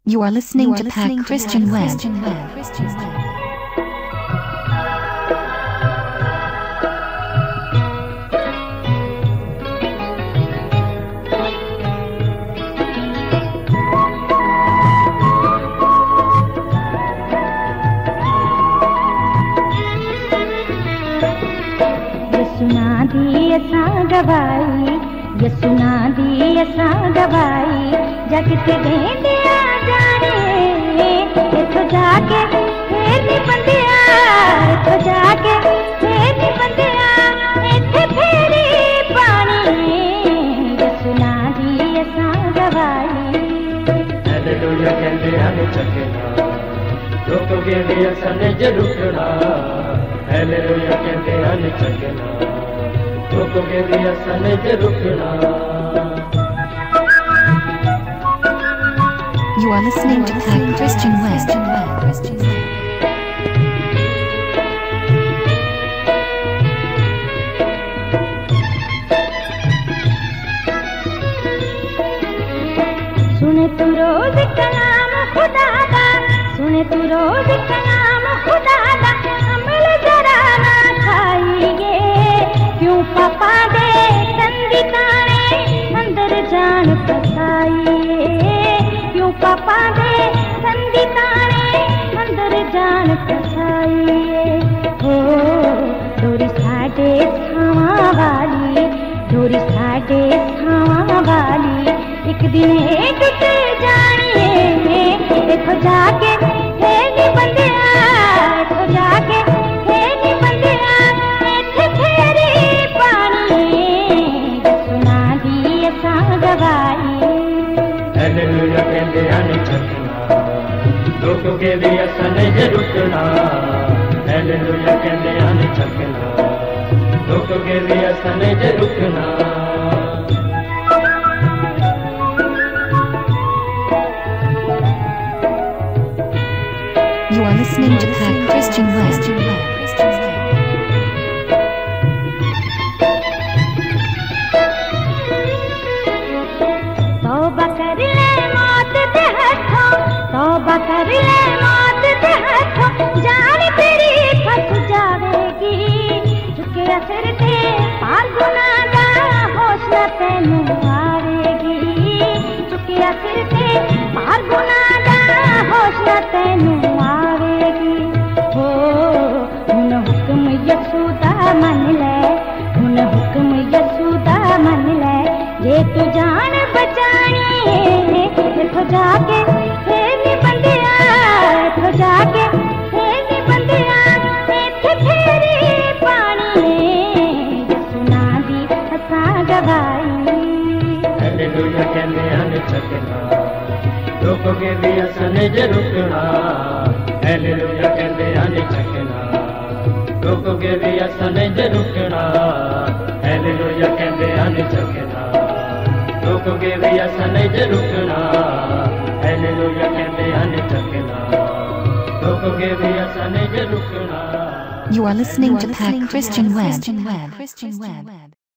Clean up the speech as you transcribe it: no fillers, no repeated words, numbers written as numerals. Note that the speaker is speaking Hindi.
You are listening to Pack Christian Web. ये सुना दी असां गवाई जग ते देंदे आ जाने इथों जाके फिर नी बंदिया इथों जाके फिर नी बंदिया इथे फेरी पानी ये सुना दी असां गवाई हालेलुया कहंदे आने चकना रोकोगे भी असां ने रुकना हालेलुया कहंदे आने चकना रोकोगे भी असां ने रुकना. You are listening to Pack Christian Web. सुने तू रोज कलाम खुदा दा सुने तू रोज कलाम खुदा दा अमल जरा ना खाइए क्यों पापा दे तंदी ताने अंदर जान फसाइए क्यों पापा दे तंदी ताने अंदर जान फसाइए हो डोरी साडे छावां वाली डोरी साडे छावां वाली एक दिन टूट जानी है इथों जाके है नी बंदिया इथों जाके है नी बंदिया इथे फेरी पानी सुना दी असां गवाई हालेलुया कहंदे आने चकना रोकोगे भी असां ने रुकना हालेलुया कहंदे आने चकना रोकोगे भी असां ने रुकना. You are listening to Pack Christian Web. तौबा कर ले मौत दे हथों तौबा कर ले मौत दे हथों जान तेरी फस जावेगी झुके सिर ते पार गुनाह दा हौसला तैनू आवेगी झुके सिर ते पार गुनाह दा हौसला तैनू आवेगी हो हुन हुक्म यसू दा मन ले हुन हुक्म यसू दा मन ले जे तू जान बचानी है इथों जाके फिर नी बंदिया इथों जाके फिर नी बंदिया इथे फेरी पानी सुना दी असां गवाई हालेलुया कहंदे आने चकना रोकोगे भी असां ने रुकना हालेलुया कहंदे आने चकना रोकोगे भी असां ने रुकना हालेलुया कहंदे आने चकना रोकोगे भी असां ने रुकना हालेलुया कहंदे आने चकना रोकोगे भी असां ने रुकना. You are listening to Pack Christian Web.